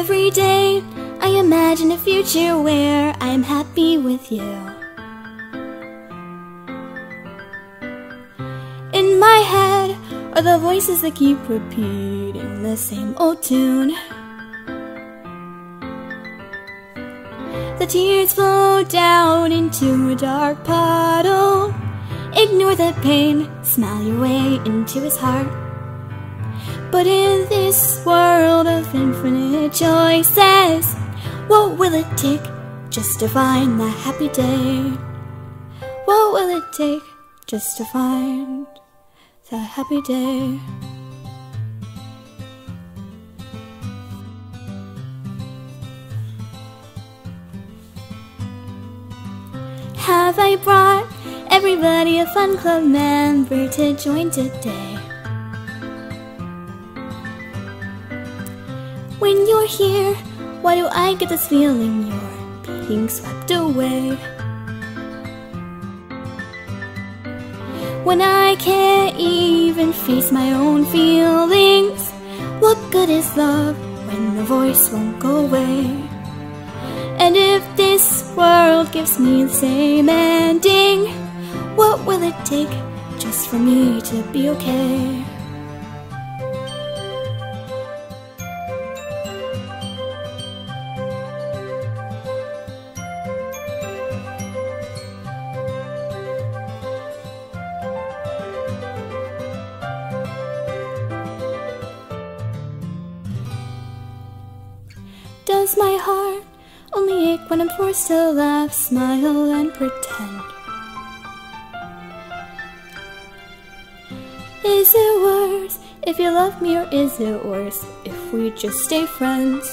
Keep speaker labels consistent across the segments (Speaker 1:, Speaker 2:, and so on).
Speaker 1: Every day I imagine a future where I'm happy with you. In my head are the voices that keep repeating the same old tune. The tears flow down into a dark puddle. Ignore the pain, smile your way into his heart. But in this world of infinite choices, what will it take just to find that happy day? What will it take just to find that happy day? Have I brought everybody a fun club member to join today? When you're here, why do I get this feeling you're being swept away? When I can't even face my own feelings, what good is love when the voice won't go away? And if this world gives me the same ending, what will it take just for me to be okay? Does my heart only ache when I'm forced to laugh, smile, and pretend? Is it worse if you love me, or is it worse if we just stay friends?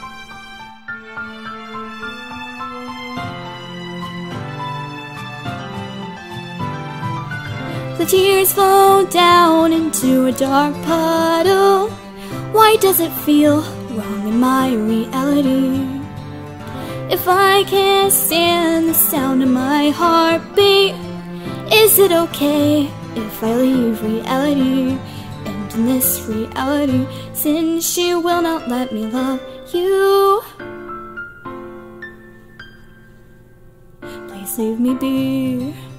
Speaker 1: The tears flow down into a dark puddle. Why does it feel wrong in my reality? If I can't stand the sound of my heartbeat, is it okay if I leave reality? And in this reality, since she will not let me love you, please leave me be.